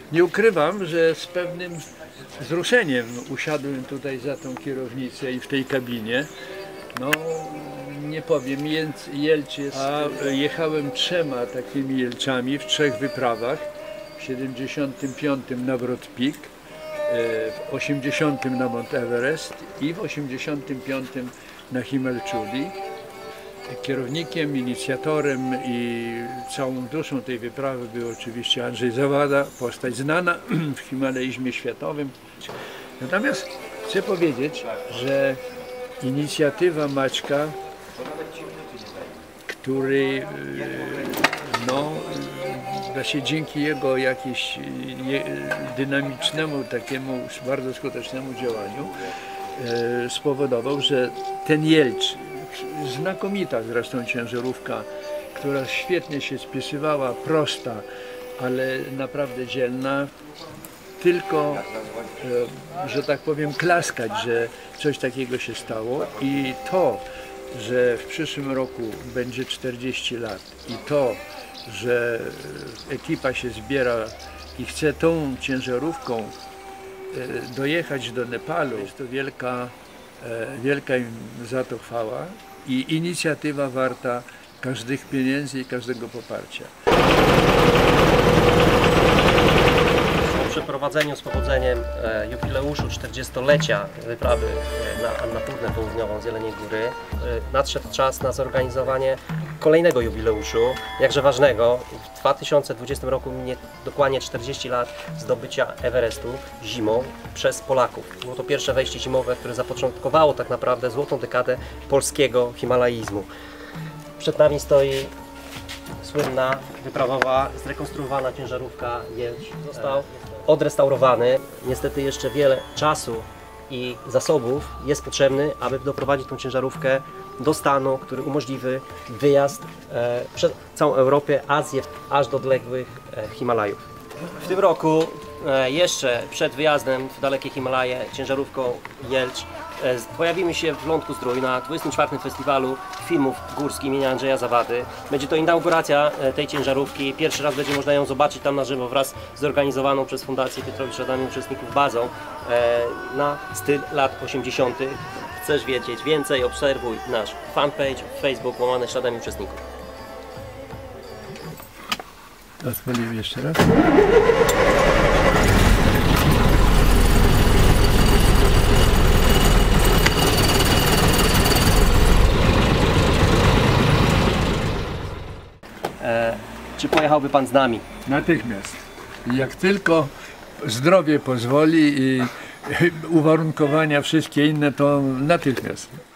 Nie ukrywam, że z pewnym wzruszeniem usiadłem tutaj za tą kierownicę i w tej kabinie. No, nie powiem, Jelcz jest, a jechałem 3 takimi Jelczami w 3 wyprawach. W 75 na Broad Peak, w 80 na Mount Everest i w 85 na Himalchuli. Kierownikiem, inicjatorem i całą duszą tej wyprawy był oczywiście Andrzej Zawada, postać znana w himalaizmie światowym. Natomiast chcę powiedzieć, że inicjatywa Maćka, który no, właśnie dzięki jego jakieś dynamicznemu, takiemu bardzo skutecznemu działaniu spowodował, że ten Jelcz, znakomita zresztą ciężarówka, która świetnie się spisywała, prosta, ale naprawdę dzielna, tylko, że tak powiem, klaskać, że coś takiego się stało i to, że w przyszłym roku będzie 40 lat i to, że ekipa się zbiera i chce tą ciężarówką dojechać do Nepalu, jest to wielka im za to chwała i inicjatywa warta każdych pieniędzy i każdego poparcia. Po przeprowadzeniu z powodzeniem jubileuszu 40-lecia wyprawy na Annapurnę Południową z Jeleniej Góry nadszedł czas na zorganizowanie kolejnego jubileuszu, jakże ważnego. W 2020 roku minie dokładnie 40 lat zdobycia Everestu zimą przez Polaków. Było to pierwsze wejście zimowe, które zapoczątkowało tak naprawdę złotą dekadę polskiego himalaizmu. Przed nami stoi słynna, wyprawowa, zrekonstruowana ciężarówka Jelcz. Został odrestaurowany. Niestety jeszcze wiele czasu i zasobów jest potrzebny, aby doprowadzić tą ciężarówkę do stanu, który umożliwi wyjazd przez całą Europę, Azję, aż do odległych Himalajów. W tym roku, jeszcze przed wyjazdem w dalekie Himalaje ciężarówką Jelcz, pojawimy się w Lądku-Zdrój na 24. Festiwalu Filmów Górskich imienia Andrzeja Zawady. Będzie to inauguracja tej ciężarówki. Pierwszy raz będzie można ją zobaczyć tam na żywo wraz z zorganizowaną przez Fundację Piotrowicz Radami uczestników bazą na styl lat 80. Chcesz wiedzieć więcej? Obserwuj nasz fanpage Facebook /Śladami uczestników. Odpalimy jeszcze raz. Czy pojechałby Pan z nami? Natychmiast. Jak tylko zdrowie pozwoli i uwarunkowania wszystkie inne, to natychmiast.